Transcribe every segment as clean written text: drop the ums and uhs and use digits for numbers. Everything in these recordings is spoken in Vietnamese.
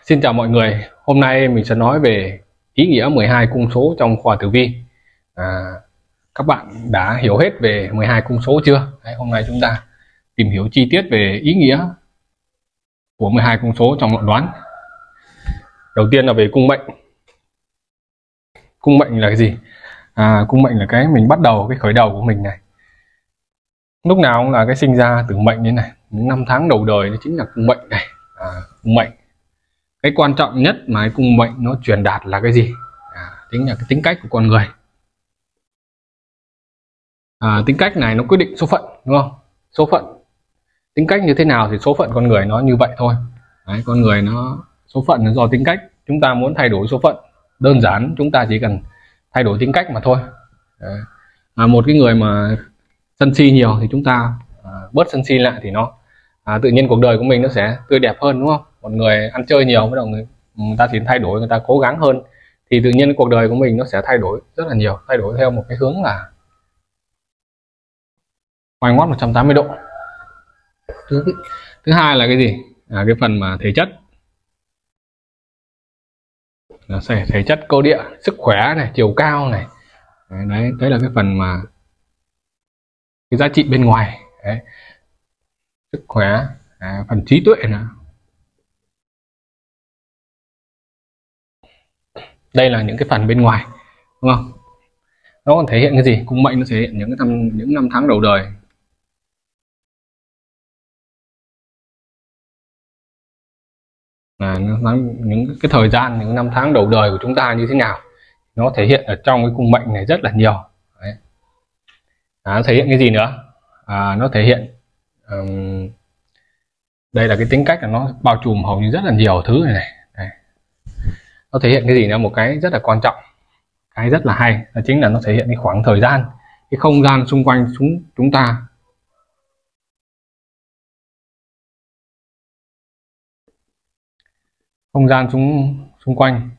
Xin chào mọi người, hôm nay mình sẽ nói về ý nghĩa 12 cung số trong khoa tử vi. Các bạn đã hiểu hết về 12 cung số chưa? Hôm nay chúng ta tìm hiểu chi tiết về ý nghĩa của 12 cung số trong luận đoán. Đầu tiên là về cung mệnh. Cung mệnh là cái gì? Cung mệnh là cái mình bắt đầu, cái khởi đầu của mình này. Lúc nào cũng là cái sinh ra tử mệnh như này, những năm tháng đầu đời nó chính là cung mệnh này. Cung mệnh. Cái quan trọng nhất mà cái cung mệnh nó truyền đạt là cái gì? Chính là cái tính cách của con người. Tính cách này nó quyết định số phận, đúng không? Số phận, tính cách như thế nào thì số phận con người nó như vậy thôi. Con người nó số phận nó do tính cách. Chúng ta muốn thay đổi số phận, đơn giản chúng ta chỉ cần thay đổi tính cách mà thôi. Một cái người mà sân si nhiều thì chúng ta bớt sân si lại thì nó tự nhiên cuộc đời của mình nó sẽ tươi đẹp hơn, đúng không? Một người ăn chơi nhiều, bắt đầu người ta chỉ thay đổi, người ta cố gắng hơn thì tự nhiên cuộc đời của mình nó sẽ thay đổi rất là nhiều, thay đổi theo một cái hướng là ngoái ngoắt 180 độ. Thứ hai là cái gì? Cái phần mà thể chất, thể chất cơ địa, sức khỏe này, chiều cao này. Đấy là cái phần mà cái giá trị bên ngoài. Đấy. Sức khỏe, phần trí tuệ nữa. Đây là những cái phần bên ngoài, đúng không? Nó còn thể hiện cái gì? Cung mệnh nó thể hiện những năm tháng đầu đời. Những cái thời gian, những năm tháng đầu đời của chúng ta như thế nào, nó thể hiện ở trong cái cung mệnh này rất là nhiều. Đấy. Nó thể hiện cái gì nữa? Nó thể hiện đây là cái tính cách là nó bao trùm hầu như rất là nhiều thứ này. Đây. Nó thể hiện cái gì nữa? Một cái rất là quan trọng, cái rất là hay, đó chính là nó thể hiện cái khoảng thời gian, cái không gian xung quanh chúng ta. Không gian xung quanh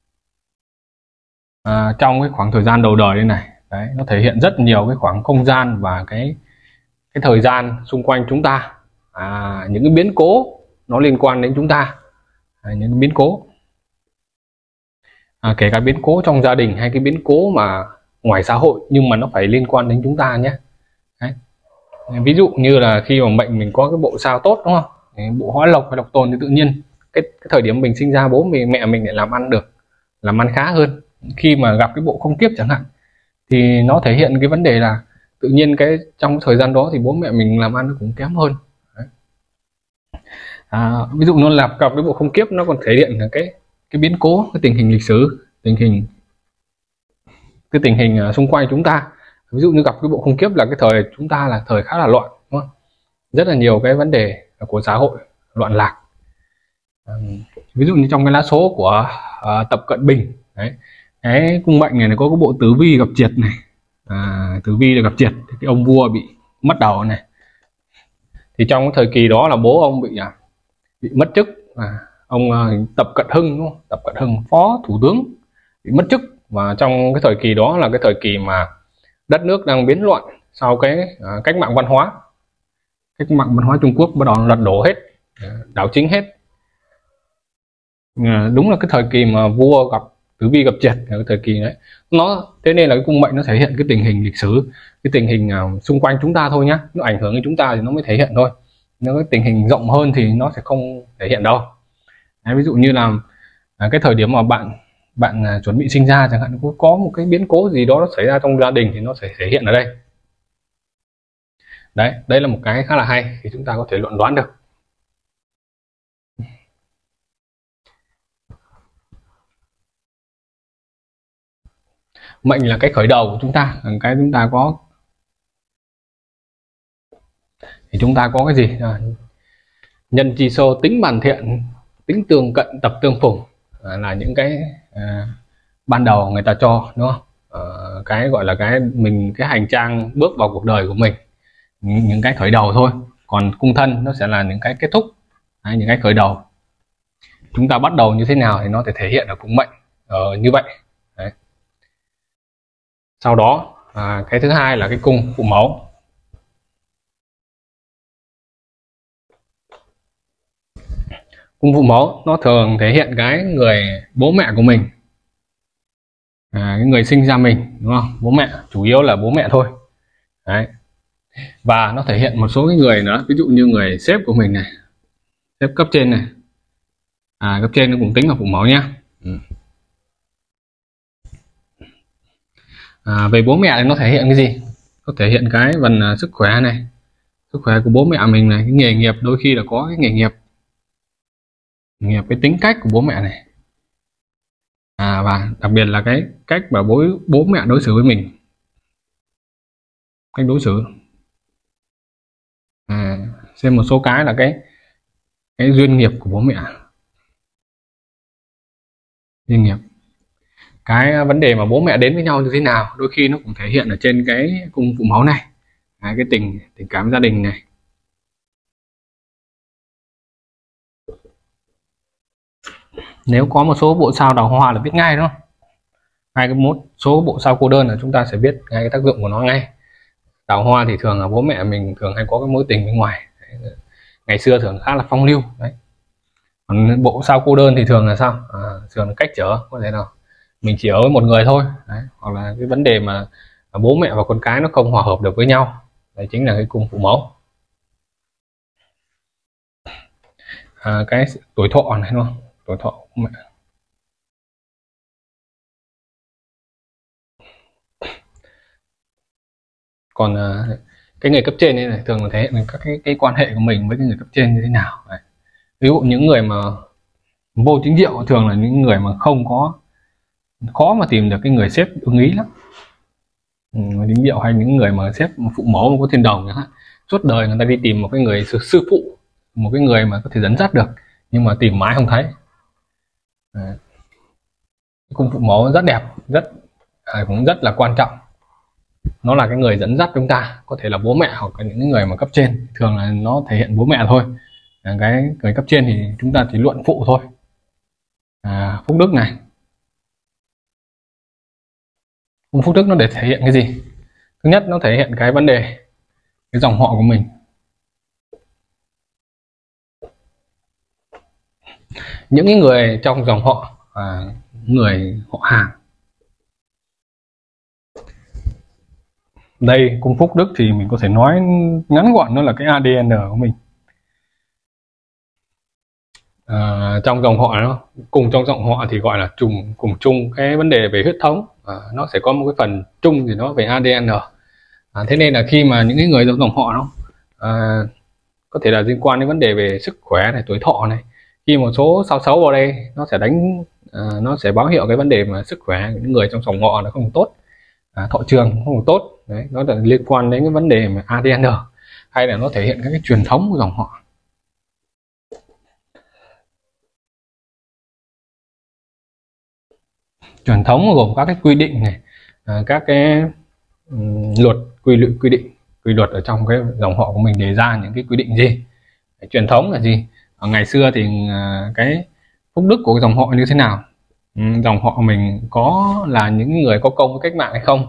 trong cái khoảng thời gian đầu đời đây này. Đấy, nó thể hiện rất nhiều cái khoảng không gian và cái thời gian xung quanh chúng ta. Những cái biến cố nó liên quan đến chúng ta. Những cái biến cố, kể cả biến cố trong gia đình hay cái biến cố mà ngoài xã hội, nhưng mà nó phải liên quan đến chúng ta nhé. Đấy. Ví dụ như là khi mà mệnh mình có cái bộ sao tốt, đúng không? Bộ hóa lộc hay độc tồn thì tự nhiên cái thời điểm mình sinh ra, bố mẹ mình lại làm ăn được, làm ăn khá hơn. Khi mà gặp cái bộ không kiếp chẳng hạn thì nó thể hiện cái vấn đề là tự nhiên trong thời gian đó thì bố mẹ mình làm ăn nó cũng kém hơn. Đấy. Ví dụ nó gặp cái bộ không kiếp, nó còn thể hiện là cái biến cố, cái tình hình lịch sử, cái tình hình xung quanh chúng ta. Ví dụ như gặp cái bộ không kiếp là cái thời chúng ta là thời khá là loạn, đúng không? Rất là nhiều cái vấn đề của xã hội loạn lạc. Ví dụ như trong cái lá số của Tập Cận Bình đấy, cái cung mệnh này có cái bộ tử vi gặp triệt này. Tử vi là gặp triệt thì cái ông vua bị mất đầu này, thì trong cái thời kỳ đó là bố ông bị mất chức. Ông Tập Cận Hưng, đúng không? Tập Cận Hưng, phó thủ tướng, bị mất chức. Và trong cái thời kỳ đó là cái thời kỳ mà đất nước đang biến loạn sau cái cách mạng văn hóa. Cách mạng văn hóa Trung Quốc bắt đầu lật đổ hết, đảo chính hết. Đúng là cái thời kỳ mà vua gặp tử vi gặp triệt, cái thời kỳ đấy. Thế nên là cái cung mệnh nó thể hiện cái tình hình lịch sử, cái tình hình xung quanh chúng ta thôi nhá. Nó ảnh hưởng đến chúng ta thì nó mới thể hiện thôi. Nếu cái tình hình rộng hơn thì nó sẽ không thể hiện đâu. Đấy, ví dụ như là cái thời điểm mà bạn chuẩn bị sinh ra chẳng hạn, có một cái biến cố gì đó nó xảy ra trong gia đình thì nó sẽ thể hiện ở đây. Đấy, đây là một cái khá là hay thì chúng ta có thể luận đoán được. Mệnh là cái khởi đầu của chúng ta, cái chúng ta có thì chúng ta có cái gì? Nhân chi sô, tính bản thiện, tính tương cận, tập tương phùng, là những cái ban đầu người ta cho, đúng không? Cái gọi là cái hành trang bước vào cuộc đời của mình, những cái khởi đầu thôi. Còn cung thân nó sẽ là những cái kết thúc. Đấy, những cái khởi đầu chúng ta bắt đầu như thế nào thì nó sẽ thể hiện ở cung mệnh như vậy. Đấy. Sau đó cái thứ hai là cái cung phụ mẫu. Cung phụ mẫu nó thường thể hiện cái người bố mẹ của mình, cái người sinh ra mình, đúng không? Bố mẹ, chủ yếu là bố mẹ thôi. Đấy. Và nó thể hiện một số cái người nữa, ví dụ như người sếp của mình này, sếp cấp trên này, cấp trên nó cũng tính là phụ mẫu nhá. Về bố mẹ thì nó thể hiện cái gì? Nó thể hiện cái phần sức khỏe này, sức khỏe của bố mẹ mình này, cái nghề nghiệp, đôi khi là có cái nghề nghiệp, cái tính cách của bố mẹ này, và đặc biệt là cái cách mà bố mẹ đối xử với mình, cách đối xử. Xem một số cái là cái duyên nghiệp của bố mẹ, duyên nghiệp, cái vấn đề mà bố mẹ đến với nhau như thế nào, đôi khi nó cũng thể hiện ở trên cái cung phụ mẫu này, cái tình cảm gia đình này. Nếu có một số bộ sao đào hoa là biết ngay, đúng không? Hai cái một số bộ sao cô đơn là chúng ta sẽ biết ngay cái tác dụng của nó ngay. Đào hoa thì thường là bố mẹ mình thường hay có cái mối tình bên ngoài. Ngày xưa thường khá là phong lưu. Đấy. Còn bộ sao cô đơn thì thường là sao? Thường là cách trở, có thể nào mình chỉ ở với một người thôi. Đấy. Hoặc là cái vấn đề mà bố mẹ và con cái nó không hòa hợp được với nhau. Đấy chính là cái cung phụ mẫu. Cái tuổi thọ này, đúng không? Tuổi thọ của mẹ. Còn cái người cấp trên này thường là thể hiện các cái quan hệ của mình với cái người cấp trên như thế nào. Đấy. Ví dụ những người mà vô chính diệu thường là những người mà không có, khó mà tìm được cái người sếp ưng ý lắm. Chính diệu hay những người mà sếp phụ mẫu mà có thiên đồng nữa, suốt đời người ta đi tìm một cái người sư phụ, một cái người mà có thể dẫn dắt được, nhưng mà tìm mãi không thấy. Cung phụ mẫu rất đẹp, cũng rất là quan trọng. Nó là cái người dẫn dắt chúng ta, có thể là bố mẹ hoặc là những người mà cấp trên, thường là nó thể hiện bố mẹ thôi. Cái người cấp trên thì chúng ta chỉ luận phụ thôi. Phúc đức này, phúc đức nó để thể hiện cái gì? Thứ nhất, nó thể hiện cái vấn đề cái dòng họ của mình. Những cái người trong dòng họ, người họ hàng. Đây, cung phúc đức thì mình có thể nói ngắn gọn nó là cái ADN của mình. Trong dòng họ nó cùng trong dòng họ thì gọi là cùng chung cái vấn đề về huyết thống, nó sẽ có một cái phần chung gì đó về ADN. Thế nên là khi mà những cái người trong dòng họ nó có thể là liên quan đến vấn đề về sức khỏe này, tuổi thọ này, khi một số sao xấu vào đây nó sẽ báo hiệu cái vấn đề mà sức khỏe của những người trong dòng họ nó không tốt, thọ trường không tốt. Đấy, nó là liên quan đến cái vấn đề mà ADN, hay là nó thể hiện các cái truyền thống của dòng họ. Truyền thống gồm các cái quy định này, các cái luật, quy luật ở trong cái dòng họ của mình đề ra những cái quy định gì. Truyền thống là gì? Ngày xưa thì cái phúc đức của cái dòng họ như thế nào, dòng họ mình có là những người có công với cách mạng hay không,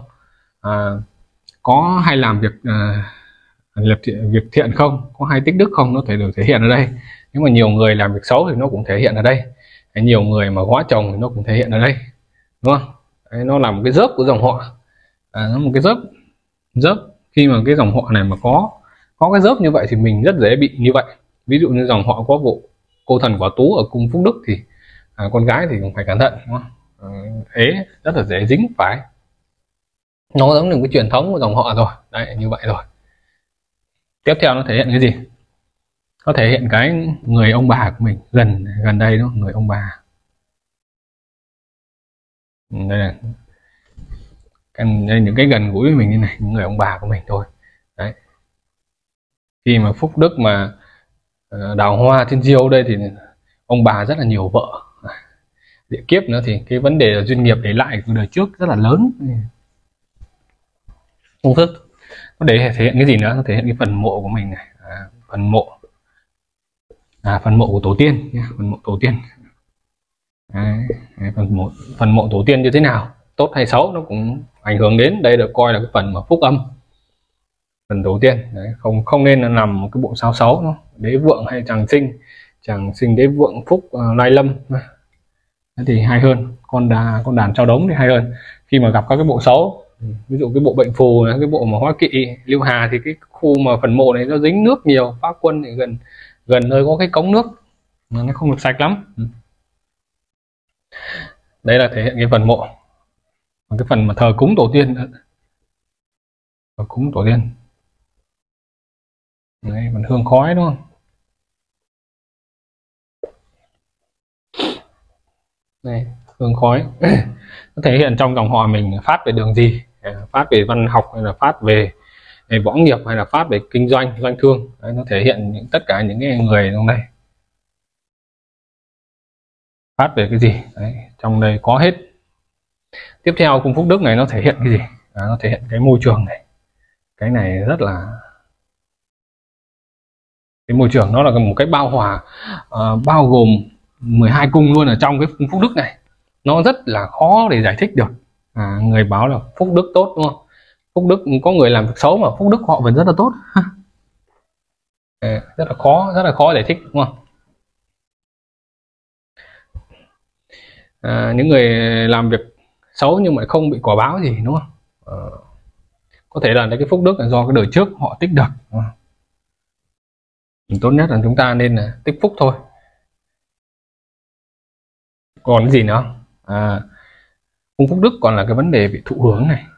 có hay làm việc thiện không, có hay tích đức không, nó thể được thể hiện ở đây. Nếu mà nhiều người làm việc xấu thì nó cũng thể hiện ở đây. Nhiều người mà góa chồng thì nó cũng thể hiện ở đây, đúng không? Đấy, nó là một cái dớp của dòng họ, nó một cái dớp. Khi mà cái dòng họ này mà có cái dớp như vậy thì mình rất dễ bị như vậy. Ví dụ như dòng họ có vụ cô thần quả tú ở cung phúc đức thì con gái thì cũng phải cẩn thận, đúng không? Thế rất là dễ dính phải. Nó giống như cái truyền thống của dòng họ rồi. Đấy, như vậy rồi. Tiếp theo nó thể hiện cái gì? Nó thể hiện cái người ông bà của mình, gần đây đó, người ông bà. Đây là những cái gần gũi với mình như này, những người ông bà của mình thôi. Đấy. Khi mà phúc đức mà đào hoa trên diêu đây thì ông bà rất là nhiều vợ. Địa kiếp nữa thì cái vấn đề duyên nghiệp để lại của đời trước rất là lớn. Công thức nó để thể hiện cái gì nữa? Nó thể hiện cái phần mộ của mình này, phần mộ của tổ tiên nhé, phần mộ tổ tiên. Phần mộ tổ tiên như thế nào, tốt hay xấu, nó cũng ảnh hưởng đến. Đây được coi là cái phần mà phúc âm, phần tổ tiên. Đấy, không nên là nằm một cái bộ sao xấu, nó đế vượng hay tràng sinh chàng sinh đế vượng phúc lai lâm thì hay hơn, con đàn trao đống thì hay hơn. Khi mà gặp các cái bộ xấu, ví dụ cái bộ bệnh phù, cái bộ mà hóa kỵ lưu hà, thì cái khu mà phần mộ này nó dính nước nhiều, phá quân thì gần nơi có cái cống nước nó không được sạch lắm. Đấy là thể hiện cái phần mộ. Còn cái phần mà thờ cúng tổ tiên, thờ cúng tổ tiên đấy, phần hương khói đúng không? Này, hương khói nó thể hiện trong dòng họ mình phát về đường gì, phát về văn học hay là phát về võ nghiệp hay là phát về kinh doanh doanh thương. Đấy, nó thể hiện tất cả những cái người trong đây phát về cái gì. Đấy, trong đây có hết. Tiếp theo cung phúc đức này nó thể hiện cái gì? Nó thể hiện cái môi trường này. Cái này rất là, cái môi trường nó là một cái bao hòa, bao gồm 12 cung luôn ở trong cái phúc đức này. Nó rất là khó để giải thích được. Người báo là phúc đức tốt đúng không? Phúc đức có người làm việc xấu mà phúc đức họ vẫn rất là tốt. Rất là khó giải thích đúng không? Những người làm việc xấu nhưng mà không bị quả báo gì đúng không? Có thể là cái phúc đức là do cái đời trước họ tích được. Tốt nhất là chúng ta nên là tích phúc thôi. Còn cái gì nữa? Cung phúc đức còn là cái vấn đề về thụ hướng này,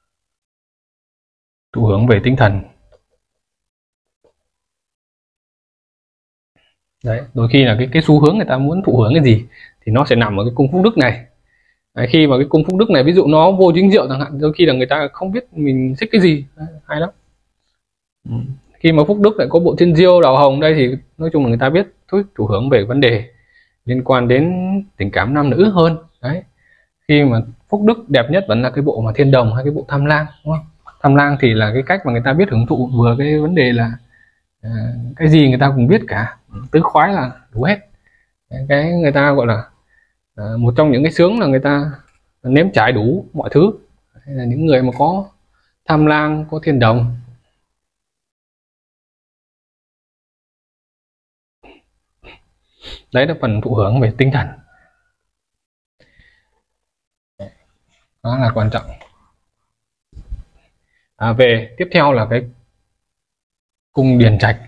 thụ hướng về tinh thần. Đấy, đôi khi là cái xu hướng người ta muốn thụ hướng cái gì thì nó sẽ nằm ở cái cung phúc đức này. Đấy, khi mà cái cung phúc đức này ví dụ nó vô chính diệu chẳng hạn, đôi khi là người ta không biết mình thích cái gì. Đấy, hay lắm. Khi mà phúc đức lại có bộ thiên diêu đào hồng đây thì nói chung là người ta biết thụ hướng về vấn đề liên quan đến tình cảm nam nữ hơn. Đấy, khi mà phúc đức đẹp nhất vẫn là cái bộ mà thiên đồng hay cái bộ tham lang đúng không? Tham lang thì là cái cách mà người ta biết hưởng thụ vừa cái vấn đề là cái gì người ta cũng biết cả, tứ khoái là đủ hết. Cái người ta gọi là một trong những cái sướng là người ta nếm trải đủ mọi thứ. Hay là những người mà có tham lang, có thiên đồng. Đấy là phần thụ hưởng về tinh thần, đó là quan trọng. Về tiếp theo là cái cung điền trạch.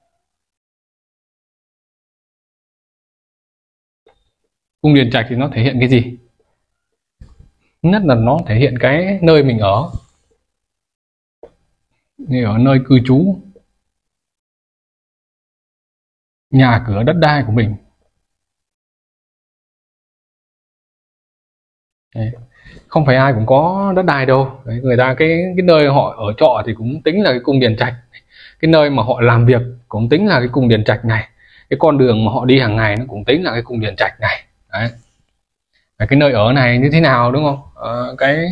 Cung điền trạch thì nó thể hiện cái gì? Nhất là nó thể hiện cái nơi mình ở, như ở nơi cư trú, nhà cửa đất đai của mình. Đấy, không phải ai cũng có đất đai đâu. Đấy, người ta cái nơi họ ở trọ thì cũng tính là cái cung điền trạch, cái nơi mà họ làm việc cũng tính là cái cung điền trạch này, cái con đường mà họ đi hàng ngày nó cũng tính là cái cung điền trạch này. Đấy, cái nơi ở này như thế nào đúng không? Cái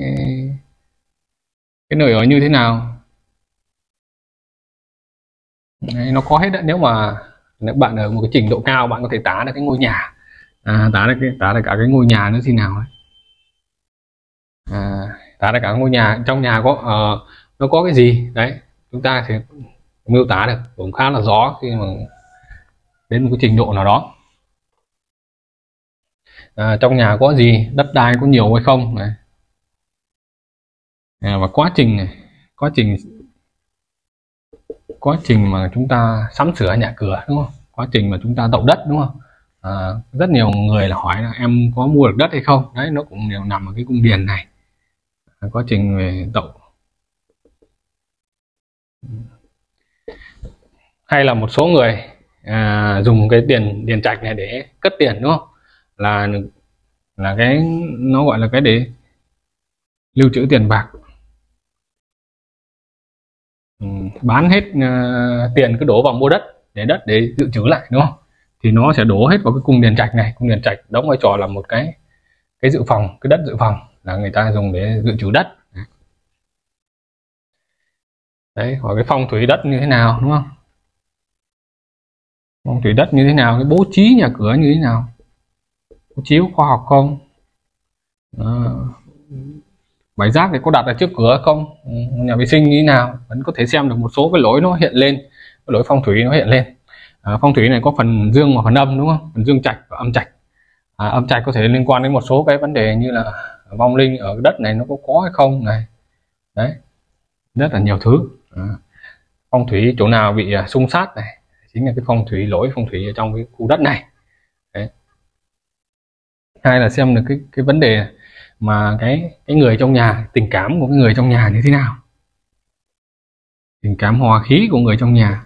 nơi ở như thế nào. Đấy, nó có hết đấy. Nếu bạn ở một cái trình độ cao, bạn có thể tả được cái ngôi nhà, tả được cả cái ngôi nhà nó thế nào ấy. Tả được cả ngôi nhà, trong nhà có nó có cái gì đấy, chúng ta sẽ miêu tả được cũng khá là rõ khi mà đến một cái trình độ nào đó. Trong nhà có gì, đất đai có nhiều hay không này. Và quá trình này, quá trình mà chúng ta sắm sửa nhà cửa đúng không? Quá trình mà chúng ta tậu đất đúng không? Rất nhiều người là hỏi là em có mua được đất hay không. Đấy, nó cũng đều nằm ở cái cung điền này. Quá trình về tậu. Hay là một số người dùng cái điền trạch này để cất tiền đúng không? Là cái nó gọi là cái để lưu trữ tiền bạc. Bán hết tiền cứ đổ vào mua đất để dự trữ lại đúng không? Thì nó sẽ đổ hết vào cái cung điền trạch này. Cung điền trạch đóng vai trò là một cái dự phòng, cái đất dự phòng là người ta dùng để dự trữ đất. Đấy, hỏi cái phong thủy đất như thế nào đúng không? Phong thủy đất như thế nào, cái bố trí nhà cửa như thế nào, bố trí có khoa học không, bãi rác thì có đặt ở trước cửa không, nhà vệ sinh như thế nào, vẫn có thể xem được một số cái lỗi nó hiện lên, cái lỗi phong thủy nó hiện lên. Phong thủy này có phần dương và phần âm đúng không, phần dương trạch và âm trạch. Âm trạch có thể liên quan đến một số cái vấn đề như là vong linh ở đất này nó có hay không này, đấy, rất là nhiều thứ. Phong thủy chỗ nào bị xung sát này chính là cái phong thủy, lỗi phong thủy ở trong cái khu đất này. Đấy. Hay là xem được cái vấn đề mà cái người trong nhà, tình cảm của cái người trong nhà như thế nào, tình cảm hòa khí của người trong nhà.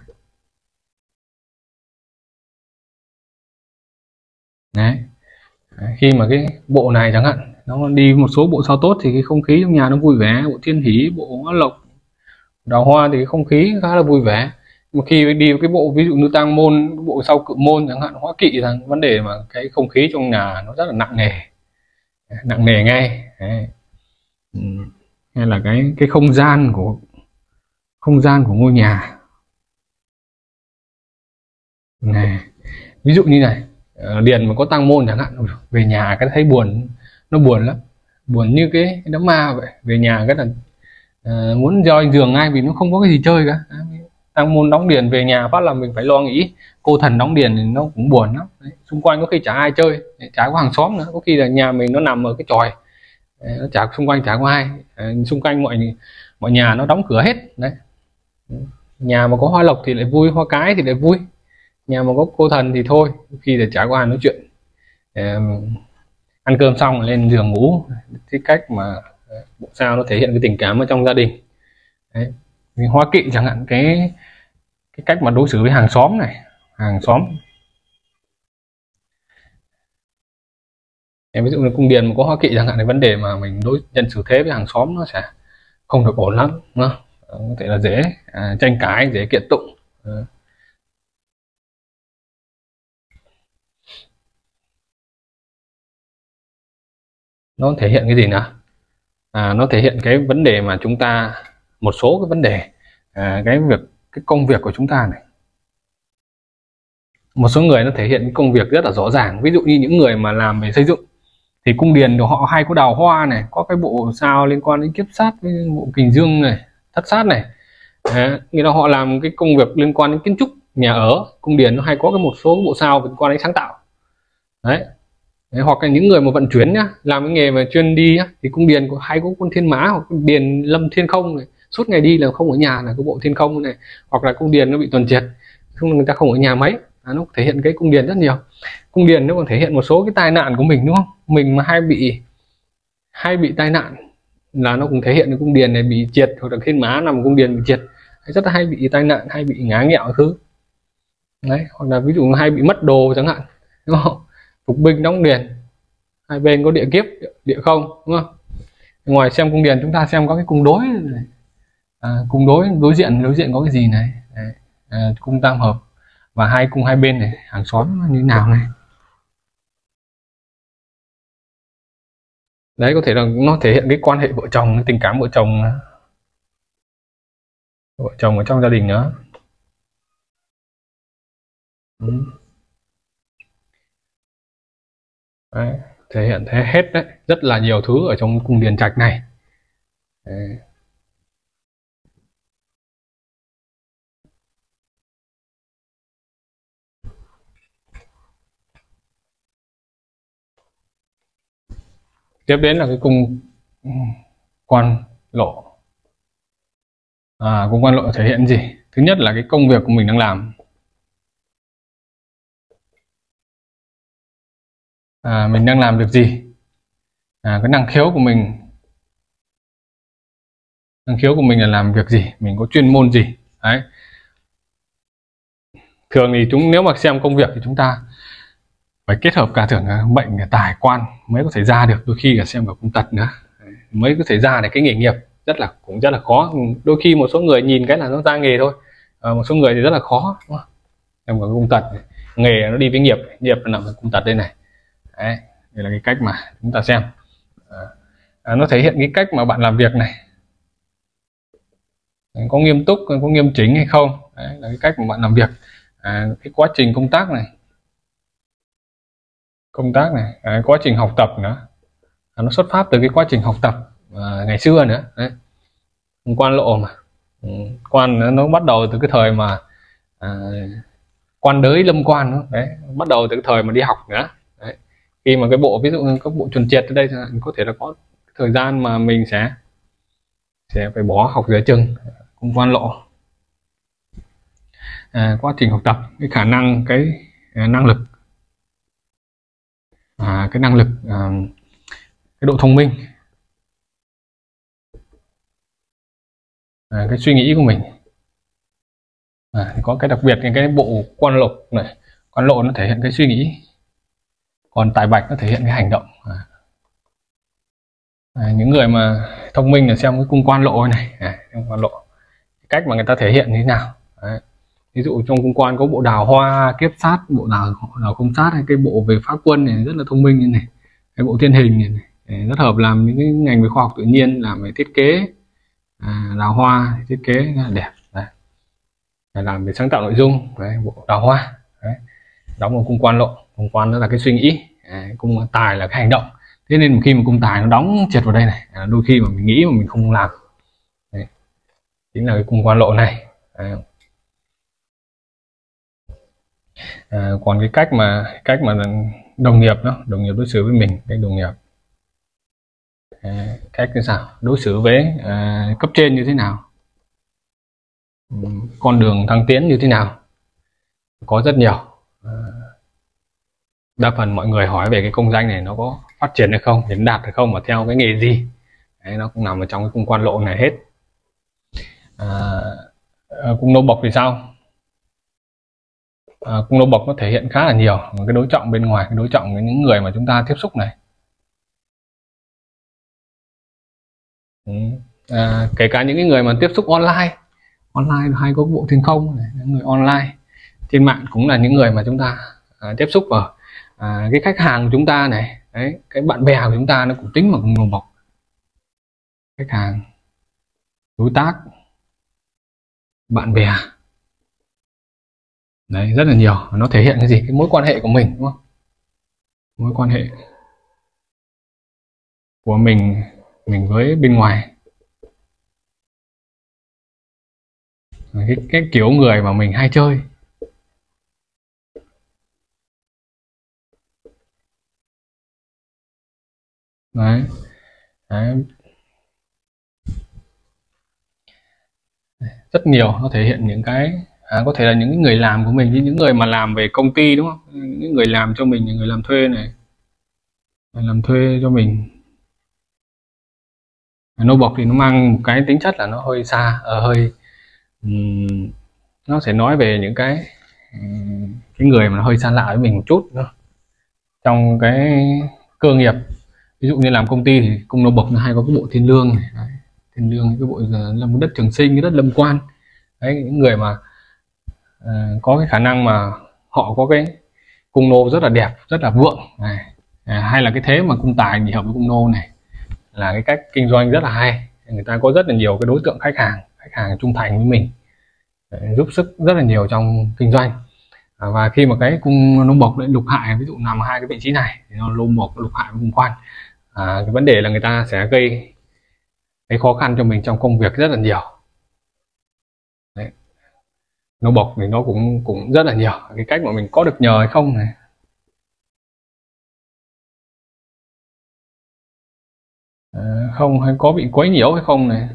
Đấy. Khi mà cái bộ này chẳng hạn nó đi một số bộ sao tốt thì cái không khí trong nhà nó vui vẻ, bộ thiên hỷ, bộ hóa lộc, đào hoa thì cái không khí khá là vui vẻ. Mà khi đi cái bộ ví dụ như tang môn, bộ sau cự môn chẳng hạn, hóa kỵ, rằng vấn đề mà cái không khí trong nhà nó rất là nặng nề ngay. Đấy. Hay là cái không gian của ngôi nhà này, ví dụ như này, điền mà có tang môn chẳng hạn, về nhà cái thấy buồn, nó buồn lắm, buồn như cái đám ma vậy. Về nhà cái là muốn roi giường ngay vì nó không có cái gì chơi cả. Tang môn đóng điền về nhà phát là mình phải lo nghĩ cô thần đóng điền thì nó cũng buồn lắm. Đấy. Xung quanh có khi chả ai chơi, chả có hàng xóm nữa, có khi là nhà mình nó nằm ở cái chòi, nó chả xung quanh chả có ai. Xung quanh mọi nhà nó đóng cửa hết. Đấy. Nhà mà có hoa lộc thì lại vui, hoa cái thì lại vui, nhà mà có cô thần thì thôi, khi là chả có ai nói chuyện. Ăn cơm xong lên giường ngủ. Cái cách mà bộ sao nó thể hiện cái tình cảm ở trong gia đình. Đấy. Hóa kỵ chẳng hạn, cái cách mà đối xử với hàng xóm này, hàng xóm. Ví dụ như cung điền mà có hóa kỵ chẳng hạn, thì vấn đề mà mình nhân xử thế với hàng xóm nó sẽ không được ổn lắm, đúng không? Có thể là dễ tranh cãi, dễ kiện tụng. Nó thể hiện cái gì nữa? Nó thể hiện cái vấn đề mà chúng ta, một số cái vấn đề, cái công việc của chúng ta này. Một số người nó thể hiện cái công việc rất là rõ ràng, ví dụ như những người mà làm về xây dựng thì cung điền của họ hay có đào hoa này, có cái bộ sao liên quan đến kiếp sát với bộ kình dương này, thất sát này. Nghĩa là họ làm cái công việc liên quan đến kiến trúc nhà ở, cung điền nó hay có một số cái bộ sao liên quan đến sáng tạo. Đấy. Hoặc là những người mà vận chuyển nhá, làm cái nghề mà chuyên đi nhá, thì cung điền hay có con thiên mã hoặc điền lâm thiên không này, suốt ngày đi là không ở nhà là cái bộ thiên không này, hoặc là cung điền nó bị tuần triệt, không, người ta không ở nhà mấy. Nó thể hiện cái cung điền rất nhiều. Cung điền nó còn thể hiện một số cái tai nạn của mình, đúng không? Mình mà hay bị tai nạn là nó cũng thể hiện cái cung điền này bị triệt, hoặc là thiên mã nằm cung điền bị triệt, rất là hay bị tai nạn, hay bị ngã nghẹo thứ. Đấy, hoặc là ví dụ hay bị mất đồ chẳng hạn, đúng không? Phục binh đóng điền, hai bên có địa kiếp, địa không, đúng không? Ngoài xem cung điền chúng ta xem có cái cung đối này. Cung đối diện có cái gì này. Đấy. Cung tam hợp và hai cung hai bên này, hàng xóm như thế nào này. Đấy, có thể là nó thể hiện cái quan hệ vợ chồng, cái tình cảm vợ chồng ở trong gia đình nữa. Đấy, thể hiện thế hết đấy, rất là nhiều thứ ở trong cung điền trạch này. Đấy. Tiếp đến là cái cung quan lộ. Cung quan lộ thể hiện gì? Thứ nhất là cái công việc của mình đang làm. Mình đang làm việc gì? Cái năng khiếu của mình. Năng khiếu của mình là làm việc gì? Mình có chuyên môn gì? Đấy. Thường thì nếu mà xem công việc thì chúng ta phải kết hợp cả thưởng mệnh tài quan mới có thể ra được, đôi khi là xem cả cung tật nữa mới có thể ra được cái nghề nghiệp, cũng rất là khó. Đôi khi một số người nhìn cái là nó ra nghề thôi, một số người thì rất là khó, đúng không? Xem cả cung tật, nghề nó đi với nghiệp nó nằm ở cung tật đây này. Đấy, đây là cái cách mà chúng ta xem. Nó thể hiện cái cách mà bạn làm việc này, có nghiêm túc, có nghiêm chỉnh hay không. Đấy là cái cách mà bạn làm việc. Cái quá trình công tác này, quá trình học tập nữa, nó xuất phát từ cái quá trình học tập ngày xưa nữa. Đấy. Quan lộ mà, quan nó bắt đầu từ cái thời mà quan đới lâm quan nữa. Đấy, bắt đầu từ cái thời mà đi học nữa. Đấy, khi mà cái bộ ví dụ các bộ chuẩn triệt ở đây có thể là có thời gian mà mình sẽ phải bỏ học giữa chừng. Cung quan lộ, quá trình học tập, cái khả năng, cái năng lực, cái năng lực, cái độ thông minh, cái suy nghĩ của mình. Có cái đặc biệt những cái bộ quan lộ này, quan lộ nó thể hiện cái suy nghĩ, còn tài bạch nó thể hiện cái hành động. Những người mà thông minh là xem cái cung quan lộ này, cung quan lộ, cái cách mà người ta thể hiện như thế nào. Đấy. Ví dụ trong cung quan có bộ đào hoa kiếp sát, bộ đào không sát, hay cái bộ về phá quân này rất là thông minh như này, cái bộ thiên hình này rất hợp làm những cái ngành về khoa học tự nhiên, làm về thiết kế, đào hoa thiết kế rất là đẹp. Đấy. Làm về sáng tạo nội dung. Đấy, bộ đào hoa. Đấy. Đóng vào cung quan lộ, cung quan đó là cái suy nghĩ, cung tài là cái hành động. Thế nên khi mà cung tài nó đóng trượt vào đây này, đôi khi mà mình nghĩ mà mình không làm. Đấy. Chính là cái cung quan lộ này. Đấy. Còn cái cách mà đồng nghiệp đối xử với mình, cái đồng nghiệp, cách như sao đối xử với cấp trên như thế nào, con đường thăng tiến như thế nào, có rất nhiều. Đa phần mọi người hỏi về cái công danh này nó có phát triển hay không, đến đạt hay không, mà theo cái nghề gì. Đấy, nó cũng nằm ở trong cái cung quan lộ này hết. Cung nô bộc thì sao? Cung nô bộc nó thể hiện khá là nhiều cái đối trọng bên ngoài, cái đối trọng với những người mà chúng ta tiếp xúc này. Kể cả những cái người mà tiếp xúc online hay có bộ thiên không này, những người online trên mạng cũng là những người mà chúng ta tiếp xúc vào. Cái khách hàng của chúng ta này, đấy, cái bạn bè của chúng ta nó cũng tính vào cung nô bộc. Khách hàng, đối tác, bạn bè, đấy, rất là nhiều. Nó thể hiện cái gì? Cái mối quan hệ của mình, đúng không? Mối quan hệ của mình với bên ngoài, cái kiểu người mà mình hay chơi. Đấy. Đấy. Rất nhiều, nó thể hiện những cái có thể là những người làm của mình, những người mà làm về công ty, đúng không? Những người làm cho mình, những người làm thuê này, làm thuê cho mình. Nô bộc thì nó mang một cái tính chất là nó hơi xa, nó sẽ nói về những cái người mà nó hơi xa lạ với mình một chút nữa. Trong cái cơ nghiệp, ví dụ như làm công ty thì cung nô bộc nó hay có cái bộ thiên lương này. Đấy. Thiên lương, cái bộ lâm đất trường sinh, cái đất lâm quan. Đấy, những người mà có cái khả năng mà họ có cái cung nô rất là đẹp, rất là vượng này. Hay là cái thế mà cung tài nhị hợp với cung nô này là cái cách kinh doanh rất là hay. Người ta có rất là nhiều cái đối tượng khách hàng trung thành với mình, giúp sức rất là nhiều trong kinh doanh. Và khi mà cái cung nô bộc lại lục hại, ví dụ nằm hai cái vị trí này thì nó nô bộc lục hại với cung quan, cái vấn đề là người ta sẽ gây cái khó khăn cho mình trong công việc rất là nhiều. Đấy. Nô bộc thì nó cũng rất là nhiều cái cách mà mình có được nhờ hay không này. Không, hay có bị quấy nhiễu hay không này.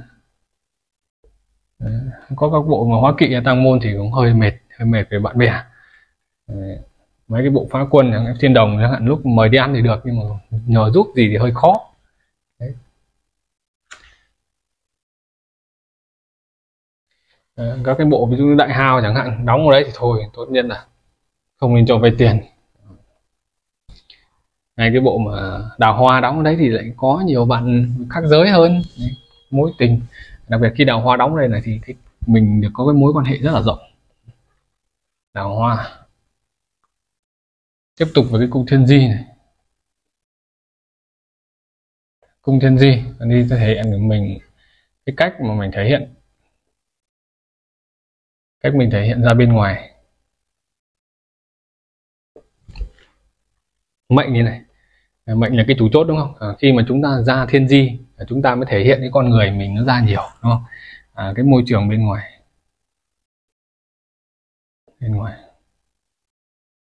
Có các bộ mà hóa kỵ tăng môn thì cũng hơi mệt về bạn bè. Mấy cái bộ phá quân trên đồng chẳng hạn, lúc mời đi ăn thì được, nhưng mà nhờ giúp gì thì hơi khó. Đấy. Các cái bộ ví dụ như đại hào chẳng hạn, đóng vào đấy thì thôi, tốt nhất là không nên cho vay tiền. Ngay cái bộ mà đào hoa đóng ở đấy thì lại có nhiều bạn khác giới hơn. Đấy. Mối tình, đặc biệt khi đào hoa đóng đây này thì mình được có cái mối quan hệ rất là rộng. Đào hoa. Tiếp tục với cái cung thiên di này. Cung thiên di đi thể hiện của mình, cái cách mà mình thể hiện, cách mình thể hiện ra bên ngoài. Mệnh như này, mệnh là cái chủ chốt, đúng không? Khi mà chúng ta ra thiên di, chúng ta mới thể hiện cái con người mình nó ra nhiều, đúng không? Cái môi trường bên ngoài,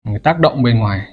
tác động bên ngoài.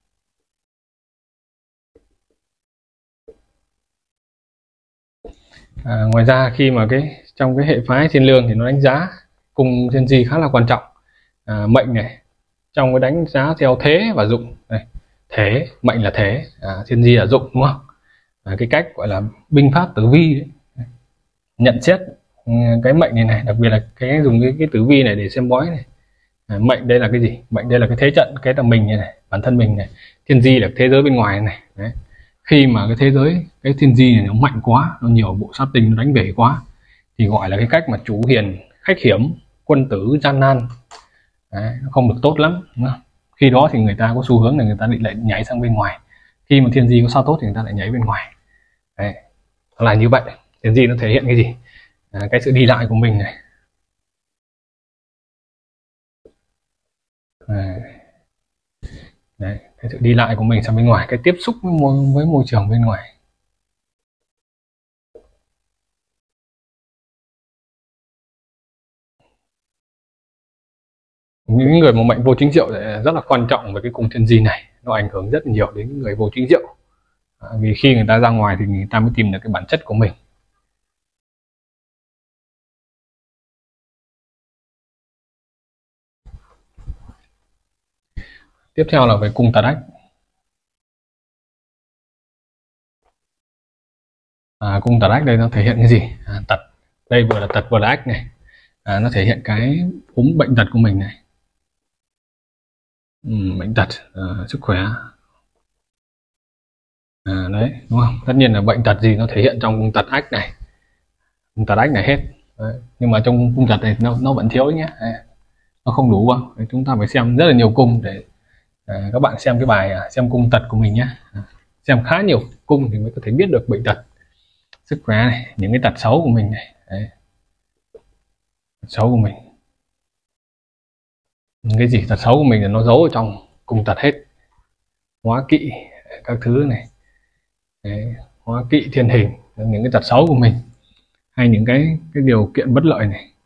Ngoài ra khi mà trong cái hệ phái thiên lương thì nó đánh giá cung thiên di khá là quan trọng. Mệnh này trong cái đánh giá theo thế và dụng này, thế mệnh là thế, thiên di là dụng, đúng không? Cái cách gọi là binh pháp tử vi đấy. Nhận xét cái mệnh này đặc biệt là cái dùng cái tử vi này để xem bói này. Mệnh đây là cái gì? Mệnh đây là cái thế trận, cái là mình này, bản thân mình này. Thiên di là thế giới bên ngoài này. Đấy. Khi mà cái thế giới, cái thiên di này nó mạnh quá, nó nhiều bộ sát tinh nó đánh về quá, thì gọi là cái cách mà chủ hiền, khách hiểm, quân tử gian nan. Đấy, nó không được tốt lắm, đúng không? Khi đó thì người ta có xu hướng là người ta lại nhảy sang bên ngoài. Khi mà thiên di có sao tốt thì người ta lại nhảy bên ngoài. Đấy, là như vậy. Thiên di nó thể hiện cái gì? Cái sự đi lại của mình này. Đấy, cái sự đi lại của mình sang bên ngoài, cái tiếp xúc với môi trường bên ngoài. Những người mà mệnh vô chính diệu rất là quan trọng về cái cung thiên di này, nó ảnh hưởng rất nhiều đến những người vô chính diệu. Vì khi người ta ra ngoài thì người ta mới tìm được cái bản chất của mình. Tiếp theo là về cung tật ách. Cung tật ách đây nó thể hiện cái gì? Tật đây vừa là tật vừa là ách này. Nó thể hiện cái bệnh tật của mình này. Bệnh tật, sức khỏe. Đấy, đúng không? Tất nhiên là bệnh tật gì nó thể hiện trong cung tật ách này. Cung tật ách này hết. Đấy. Nhưng mà trong cung tật này nó vẫn thiếu nhé. Nó không đủ không? Đấy, chúng ta phải xem rất là nhiều cung để các bạn xem cái bài xem cung tật của mình nhé. Xem khá nhiều cung thì mới có thể biết được bệnh tật, sức khỏe này, những cái tật xấu của mình này. Đấy. Tật xấu của mình, cái gì tật xấu của mình là nó giấu ở trong cung tật hết. Hóa kỵ các thứ này. Đấy. Hóa kỵ thiên hình, những cái tật xấu của mình, hay những cái điều kiện bất lợi này.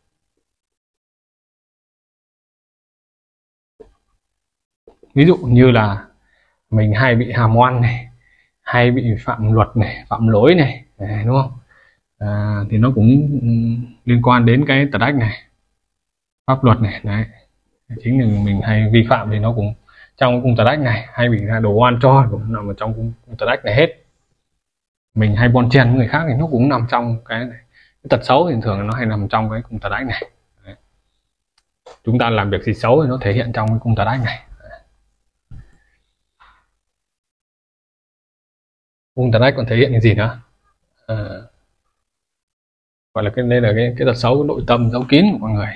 Ví dụ như là mình hay bị hàm oan này, hay bị phạm luật này, phạm lỗi này, đúng không? Thì nó cũng liên quan đến cái tật ách này, pháp luật này. Đấy, chính là mình hay vi phạm thì nó cũng trong cung tật ách này, hay bị ra đổ oan cho cũng nằm ở trong cung tật ách này hết. Mình hay bon chen với người khác thì nó cũng nằm trong cái này. Cái tật xấu thì thường là nó hay nằm trong cái cung tật ách này. Đấy. Chúng ta làm việc gì xấu thì nó thể hiện trong cái cung tật ách này. Cung tật ách còn thể hiện cái gì nữa? Gọi là đây là cái tật xấu, cái nội tâm giấu kín của con người.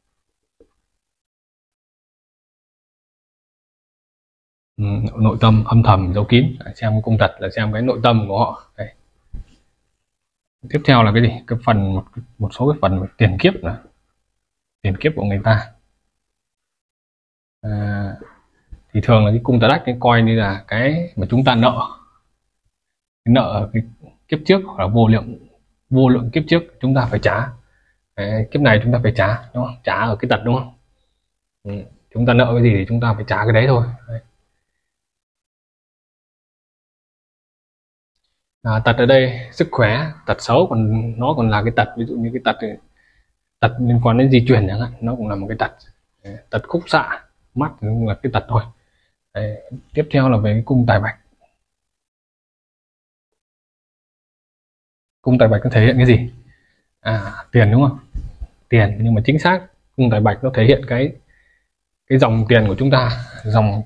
Nội tâm âm thầm giấu kín. Xem cái cung tật là xem cái nội tâm của họ. Đây. Tiếp theo là cái gì? Cái phần một số cái phần tiền kiếp nữa, tiền kiếp của người ta. Thì thường là cái cung tật ách cái coi như là cái mà chúng ta nợ, cái nợ cái kiếp trước hoặc là vô lượng kiếp trước chúng ta phải trả. Kiếp này chúng ta phải trả, đúng không? Trả ở cái tật, đúng không? Chúng ta nợ cái gì thì chúng ta phải trả cái đấy thôi. Đấy. Tật ở đây sức khỏe, tật xấu còn nó còn là cái tật, ví dụ như cái tật liên quan đến di truyền chẳng hạn, nó cũng là một cái tật. Tật khúc xạ mắt cũng là cái tật thôi. Đấy. Tiếp theo là về cái cung tài bạch. Cung tài bạch nó thể hiện cái gì? Tiền, đúng không? Tiền, nhưng mà chính xác cung tài bạch nó thể hiện cái dòng tiền của chúng ta, dòng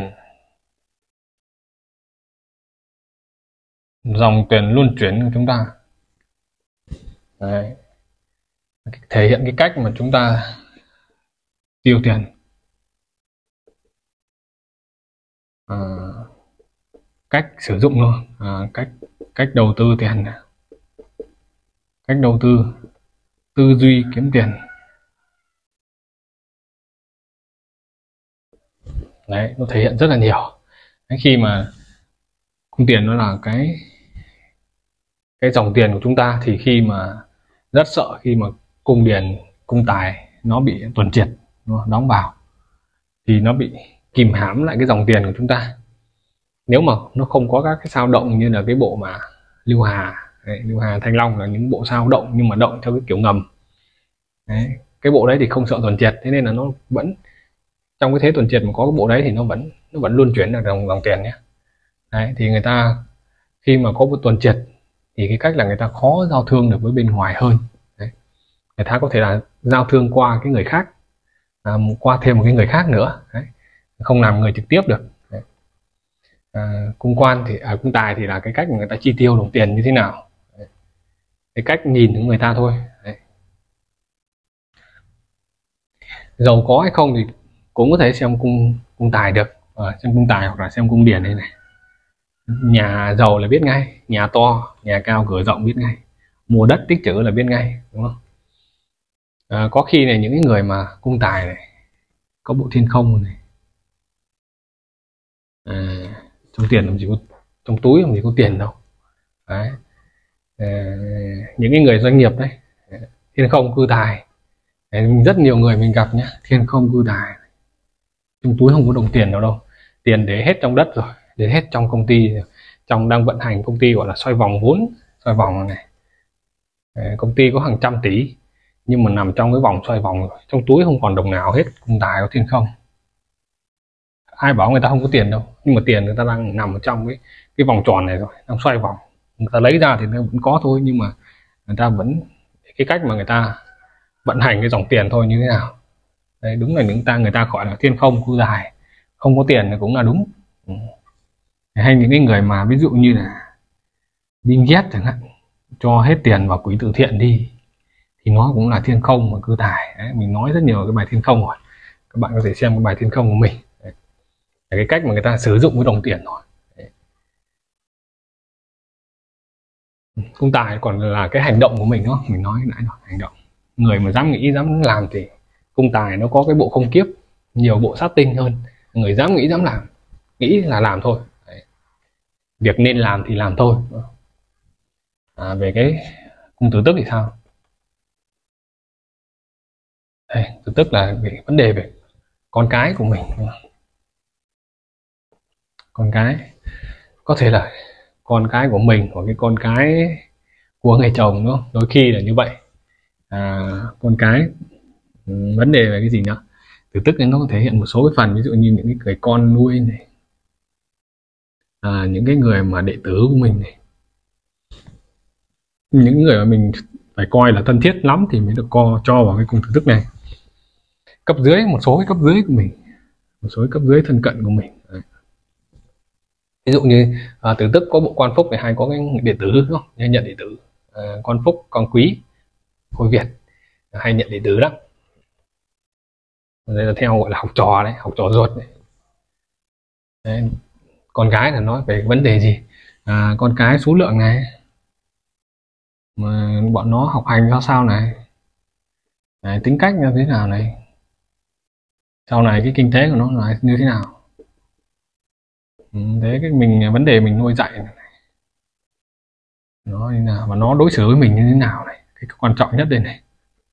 tiền luân chuyển của chúng ta. Đấy. Thể hiện cái cách mà chúng ta tiêu tiền, cách sử dụng luôn, cách đầu tư tiền, cách đầu tư, tư duy kiếm tiền. Đấy, nó thể hiện rất là nhiều. Đấy, khi mà cung tiền nó là cái dòng tiền của chúng ta, thì khi mà rất sợ khi mà cung tài nó bị tuần triệt, nó đóng vào thì nó bị kìm hãm lại cái dòng tiền của chúng ta. Nếu mà nó không có các cái sao động như là cái bộ mà Lưu Hà đấy, Lưu Hà Thanh Long là những bộ sao động nhưng mà động theo cái kiểu ngầm đấy. Cái bộ đấy thì không sợ tuần triệt, thế nên là nó vẫn trong cái thế tuần triệt mà có cái bộ đấy thì nó vẫn luôn chuyển được dòng tiền nhé. Đấy thì người ta khi mà có một tuần triệt thì cái cách là người ta khó giao thương được với bên ngoài hơn. Đấy. Người ta có thể là giao thương qua cái người khác, qua thêm một cái người khác nữa. Đấy. Không làm người trực tiếp được. Đấy. Cung quan thì cung tài thì là cái cách mà người ta chi tiêu đồng tiền như thế nào. Đấy. Cái cách nhìn của người ta thôi. Đấy. Giàu có hay không thì cũng có thể xem cung tài được, xem cung tài hoặc là xem cung điển đây này. Nhà giàu là biết ngay, nhà to, nhà cao cửa rộng biết ngay, mua đất tích trữ là biết ngay, đúng không? Có khi này những cái người mà cung tài này có bộ thiên không này, trong tiền làm gì có, trong túi làm gì có tiền đâu. Đấy. Những cái người doanh nghiệp đấy, thiên không cư tài, rất nhiều người mình gặp nhé, thiên không cư tài, trong túi không có đồng tiền nào đâu, tiền để hết trong đất rồi, để hết trong công ty, trong đang vận hành công ty gọi là xoay vòng vốn, xoay vòng này. Công ty có hàng trăm tỷ nhưng mà nằm trong cái vòng xoay vòng rồi, trong túi không còn đồng nào hết, cung tài có thiên không. Ai bảo người ta không có tiền đâu, nhưng mà tiền người ta đang nằm ở trong cái vòng tròn này rồi, đang xoay vòng, người ta lấy ra thì nó vẫn có thôi, nhưng mà người ta vẫn cái cách mà người ta vận hành cái dòng tiền thôi như thế nào. Đấy, đúng là người ta gọi là thiên không cư tài, không có tiền thì cũng là đúng. Hay những cái người mà ví dụ như là Bill Gates chẳng hạn, cho hết tiền vào quỹ từ thiện đi thì nó cũng là thiên không mà cư tài. Đấy, mình nói rất nhiều cái bài thiên không rồi, các bạn có thể xem cái bài thiên không của mình. Đấy, cái cách mà người ta sử dụng cái đồng tiền rồi. Đấy. Cung tài còn là cái hành động của mình đó, mình nói nãy rồi, hành động. Người mà dám nghĩ dám làm thì cung tài nó có cái bộ không kiếp, nhiều bộ sát tinh hơn. Người dám nghĩ dám làm, nghĩ là làm thôi. Đấy. Việc nên làm thì làm thôi. Về cái cung tử tức thì sao? Đây, tử tức là về vấn đề về con cái của mình. Con cái có thể là con cái của mình hoặc cái con cái của người chồng, đúng không? Đôi khi là như vậy. Con cái, vấn đề về cái gì nhá, tử tức nó có thể hiện một số cái phần, ví dụ như những cái người con nuôi này, những cái người mà đệ tử của mình này, những người mà mình phải coi là thân thiết lắm thì mới được cho vào cái cung tử tức này. Cấp dưới, một số cái cấp dưới của mình, một số cái cấp dưới thân cận của mình. Đấy. Ví dụ như tử tức có bộ quan phúc thì hay có cái đệ tử, đúng không? Nhận đệ tử, quan phúc, con quý, khôi Việt hay nhận đệ tử đó. Đây là theo gọi là học trò đấy, học trò ruột đấy. Đấy. Con gái là nói về vấn đề gì? Con cái số lượng này, mà bọn nó học hành ra sao này, tính cách như thế nào này, sau này cái kinh tế của nó là như thế nào. Thế cái mình vấn đề mình nuôi dạy này, nó như nào và nó đối xử với mình như thế nào này, cái quan trọng nhất đây này.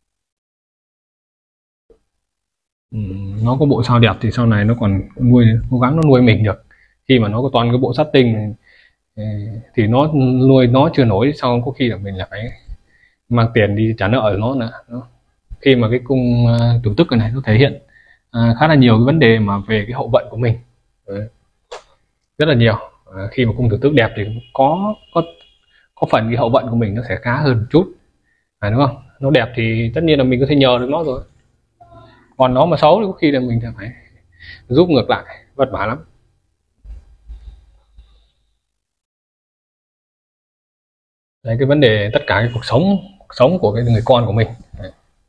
Nó có bộ sao đẹp thì sau này nó còn cố gắng nó nuôi mình được. Khi mà nó có toàn cái bộ sát tinh thì nó nuôi nó chưa nổi, sau có khi là mình là phải mang tiền đi trả nợ ở nó nữa. Khi mà cái cung tử tức này nó thể hiện khá là nhiều cái vấn đề mà về cái hậu vận của mình. Đấy. Rất là nhiều. Khi mà cung tử tức đẹp thì có phần cái hậu vận của mình nó sẽ khá hơn một chút, đúng không? Nó đẹp thì tất nhiên là mình có thể nhờ được nó rồi, còn nó mà xấu thì có khi là mình phải giúp ngược lại, vất vả lắm. Đấy, cái vấn đề tất cả cái cuộc sống của cái người con của mình. Đấy.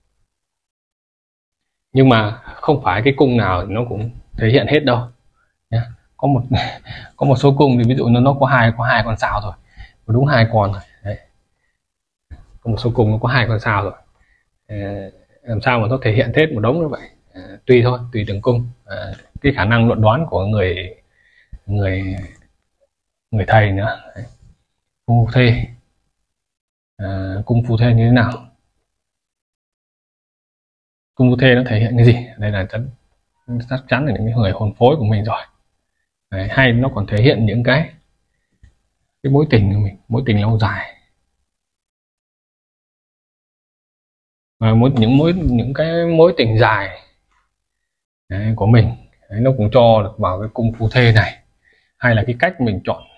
Nhưng mà không phải cái cung nào thì nó cũng thể hiện hết đâu nhá. Có một số cung thì ví dụ nó có hai con sao rồi, đúng 2 con rồi. Đấy. Có một số cung nó có 2 con sao rồi, làm sao mà nó thể hiện hết một đống như vậy. Tùy thôi, tùy từng cung. Cái khả năng luận đoán của người thầy nữa. Đấy. Cung phù thê, cung phù thê như thế nào? Cung phù thê nó thể hiện cái gì? Đây là chắc chắn là những người hôn phối của mình rồi. Đấy, hay nó còn thể hiện những cái mối tình của mình, mối tình lâu dài, và những cái mối tình dài đấy, của mình. Đấy, nó cũng cho được vào cái cung phu thê này, hay là cái cách mình chọn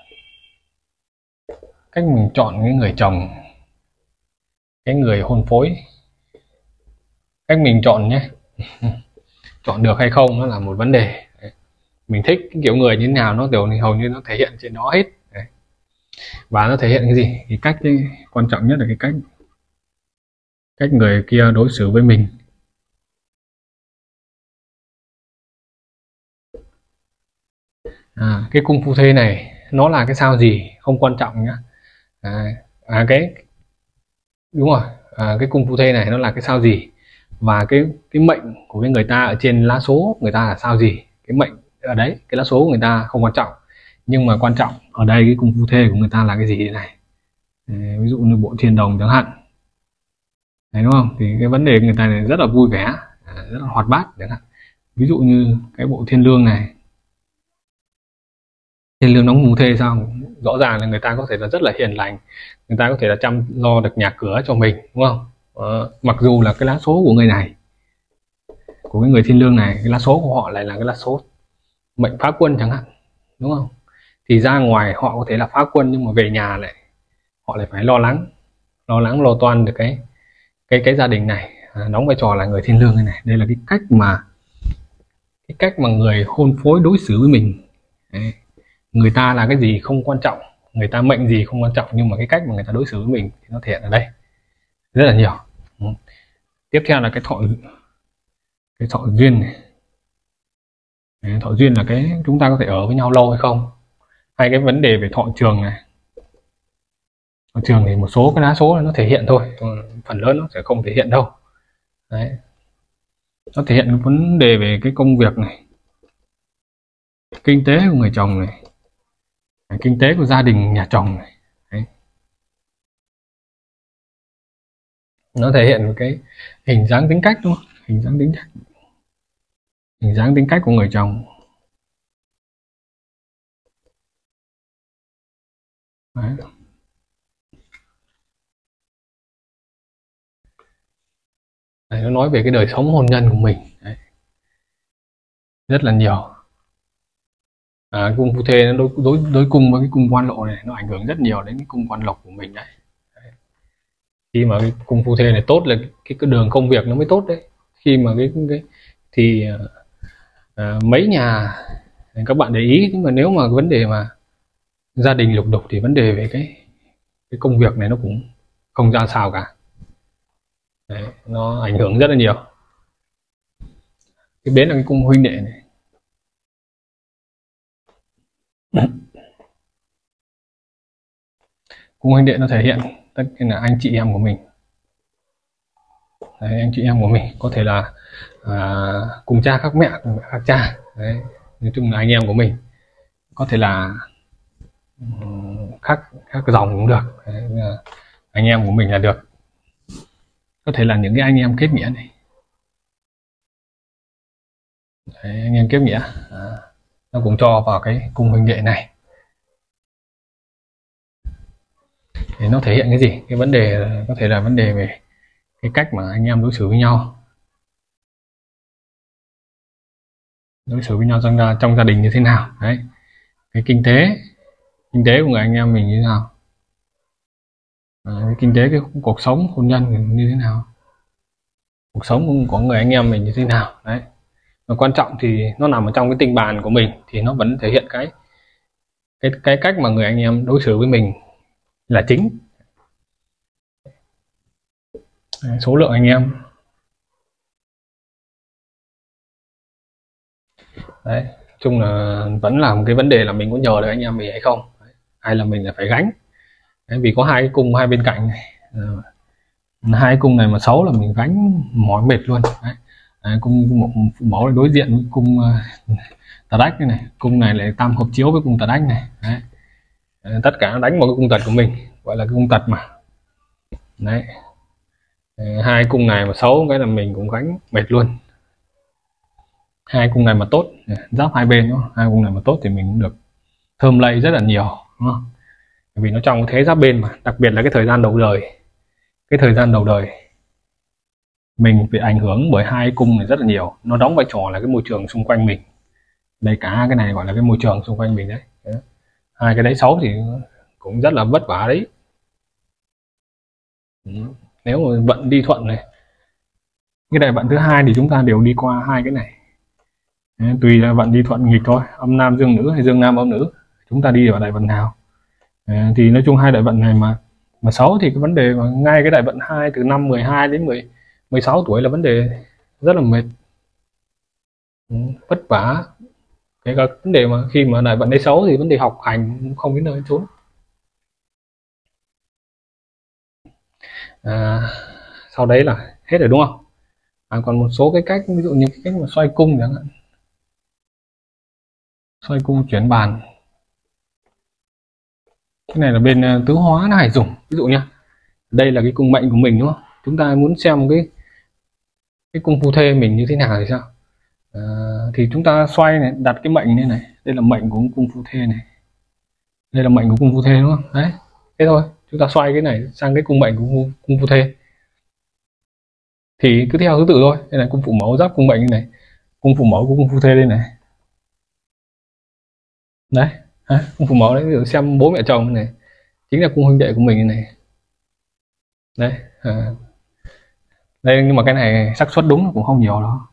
cái người chồng, cái người hôn phối, cách mình chọn nhé. Chọn được hay không nó là một vấn đề. Đấy. Mình thích cái kiểu người như thế nào nó đều hầu như nó thể hiện trên đó hết. Đấy. Và nó thể hiện cái gì, cái cách quan trọng nhất là cái cách người kia đối xử với mình. Cái cung phu thê này nó là cái sao gì không quan trọng nhá. Cái đúng rồi, cái cung phu thê này nó là cái sao gì, và cái mệnh của cái người ta ở trên lá số người ta là sao gì, cái mệnh ở đấy, cái lá số của người ta không quan trọng, nhưng mà quan trọng ở đây cái cung phu thê của người ta là cái gì thế này. Ví dụ như bộ thiên đồng chẳng hạn. Đấy, đúng không, thì cái vấn đề người ta này rất là vui vẻ, rất là hoạt bát chẳng hạn. Ví dụ như cái bộ thiên lương này, thiên lương đóng mù thê sao, rõ ràng là người ta có thể là rất là hiền lành, người ta có thể là chăm lo được nhà cửa cho mình, đúng không. Mặc dù là cái lá số của người này, của cái người thiên lương này, cái lá số của họ lại là cái lá số mệnh phá quân chẳng hạn, đúng không, thì ra ngoài họ có thể là phá quân, nhưng mà về nhà lại họ lại phải lo lắng lo toan được cái gia đình này, đóng vai trò là người thiên lương này. Đây là cái cách mà người hôn phối đối xử với mình. Đấy. Người ta là cái gì không quan trọng, người ta mệnh gì không quan trọng, nhưng mà cái cách mà người ta đối xử với mình thì nó thể hiện ở đây rất là nhiều. Tiếp theo là cái thọ duyên này. Đấy, thọ duyên là cái chúng ta có thể ở với nhau lâu hay không, hay cái vấn đề về thọ trường này. Thọ trường thì một số cái lá số nó thể hiện thôi, phần lớn nó sẽ không thể hiện đâu. Đấy. Nó thể hiện vấn đề về cái công việc này, kinh tế của người chồng này, kinh tế của gia đình nhà chồng này. Đấy. Nó thể hiện cái hình dáng tính cách, đúng không, hình dáng tính cách của người chồng. Đấy. Đấy, nó nói về cái đời sống hôn nhân của mình. Đấy. Rất là nhiều. Cung phu thê nó đối cung với cái cung quan lộ này, nó ảnh hưởng rất nhiều đến cái cung quan lộc của mình đấy. Khi mà cái cung phu thê này tốt là cái đường công việc nó mới tốt đấy. Khi mà cái thì mấy nhà các bạn để ý, nhưng mà nếu mà vấn đề mà gia đình lục đục thì vấn đề về cái công việc này nó cũng không ra sao cả. Đấy, nó ảnh hưởng rất là nhiều. Tiếp đến là cái cung huynh đệ này. Cung huynh đệ nó thể hiện tất nhiên là anh chị em của mình. Đấy, anh chị em của mình có thể là cùng cha khác mẹ, cùng mẹ khác cha. Đấy, nói chung là anh em của mình, có thể là khác dòng cũng được. Đấy, anh em của mình là được, có thể là những cái anh em kết nghĩa này. Đấy, anh em kết nghĩa nó cũng cho vào cái cung huynh đệ này. Thì nó thể hiện cái gì, cái vấn đề có thể là vấn đề về cái cách mà anh em đối xử với nhau, trong gia đình như thế nào. Đấy, cái kinh tế của người anh em mình như thế nào, cái kinh tế, cái cuộc sống hôn nhân như thế nào, cuộc sống của người anh em mình như thế nào. Đấy, và quan trọng thì nó nằm ở trong cái tình bàn của mình, thì nó vẫn thể hiện cái cách mà người anh em đối xử với mình là chính. Đấy, số lượng anh em. Đấy, chung là vẫn là một cái vấn đề là mình có nhờ được anh em mình hay không. Đấy, hay là mình là phải gánh. Đấy, vì có hai cái cung hai bên cạnh này, hai cung này mà xấu là mình gánh mỏi mệt luôn. Đấy, cung phụ mẫu đối diện với cung tà đách này, cung này lại tam hợp chiếu với cung tà đách này. Đấy, tất cả đánh vào cái cung tật của mình, gọi là cái cung tật mà. Đấy, hai cung này mà xấu cái là mình cũng gánh mệt luôn. Hai cung này mà tốt, giáp hai bên đó, hai cung này mà tốt thì mình cũng được thơm lây rất là nhiều, đúng không? Vì nó trong thế giáp bên mà, đặc biệt là cái thời gian đầu đời, cái thời gian đầu đời mình bị ảnh hưởng bởi hai cung này rất là nhiều. Nó đóng vai trò là cái môi trường xung quanh mình, đây cả cái này gọi là cái môi trường xung quanh mình đấy. Hai cái đấy xấu thì cũng rất là vất vả đấy. Nếu mà vận đi thuận này, cái đại vận thứ hai thì chúng ta đều đi qua hai cái này. Tùy là vận đi thuận nghịch thôi, âm nam dương nữ hay dương nam âm nữ, chúng ta đi vào đại vận nào. Thì nói chung hai đại vận này mà xấu thì cái vấn đề mà ngay cái đại vận 2 từ năm 12 đến 16 tuổi là vấn đề rất là mệt, vất vả. Cái vấn đề mà khi mà đại vận đấy xấu thì vấn đề học hành không đến nơi trốn. Sau đấy là hết rồi đúng không? Còn một số cái cách, ví dụ như cái cách mà xoay cung chẳng hạn, xoay cung chuyển bàn, cái này là bên tứ hóa nó hay dùng. Ví dụ nha, đây là cái cung mệnh của mình đúng không, chúng ta muốn xem cái cung phu thê mình như thế nào thì sao, thì chúng ta xoay này, đặt cái mệnh như này, đây là mệnh của cung phu thê này, đây là mệnh của cung phu thê đúng không? Đấy, thế thôi, chúng ta xoay cái này sang cái cung mệnh của cung phu thê thì cứ theo thứ tự thôi. Đây là cung phụ mẫu giáp cung mệnh như này, cung phụ mẫu của cung phu thê đây này, đấy, cung phụ mẫu đấy, ví dụ xem bố mẹ chồng này chính là cung huynh đệ của mình này, đấy. Đây, nhưng mà cái này xác suất đúng cũng không nhiều đâu,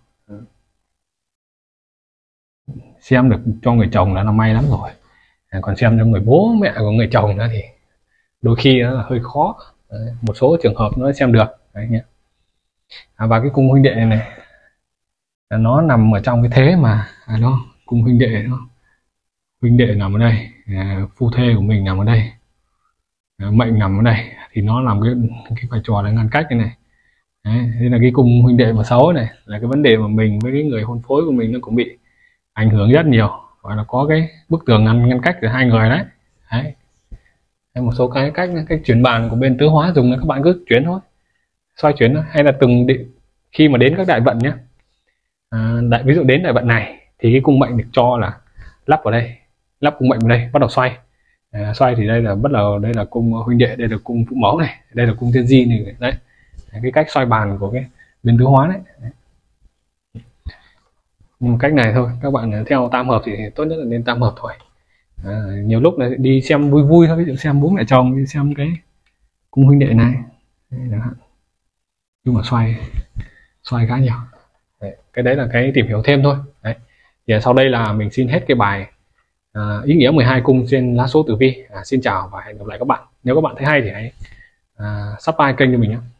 xem được cho người chồng là may lắm rồi, còn xem cho người bố mẹ của người chồng nữa thì đôi khi nó là hơi khó. Đấy, một số trường hợp nó xem được đấy nhé. Và cái cung huynh đệ này nó nằm ở trong cái thế mà nó cung huynh đệ đó, huynh đệ nằm ở đây, phu thê của mình nằm ở đây, mệnh nằm ở đây, thì nó làm cái vai trò là ngăn cách như này. Đấy, thế là cái cung huynh đệ mà xấu này là cái vấn đề mà mình với cái người hôn phối của mình nó cũng bị ảnh hưởng rất nhiều, gọi là có cái bức tường ngăn cách giữa hai người đấy. Đấy, một số cái cách chuyển bàn của bên tứ hóa dùng là các bạn cứ chuyển thôi, xoay chuyển thôi. Hay là khi mà đến các đại vận nhé, ví dụ đến đại vận này thì cái cung mệnh được cho là lắp vào đây, lắp cung mệnh vào đây, bắt đầu xoay. Xoay thì đây là bắt đầu, đây là cung huynh đệ, đây là cung phụ mẫu này, đây là cung thiên di này, đấy, cái cách xoay bàn của cái bên tứ hóa đấy. Nhưng cách này thôi, các bạn theo tam hợp thì tốt nhất là nên tam hợp thôi. Nhiều lúc là đi xem vui vui thôi, ví dụ xem bố mẹ chồng, đi xem cái cung huynh đệ này chẳng hạn, nhưng mà xoay khá nhiều. Đấy, cái đấy là cái tìm hiểu thêm thôi. Đấy, thì sau đây là mình xin hết cái bài ý nghĩa 12 cung trên lá số tử vi. Xin chào và hẹn gặp lại các bạn. Nếu các bạn thấy hay thì hãy subscribe kênh cho mình nhé.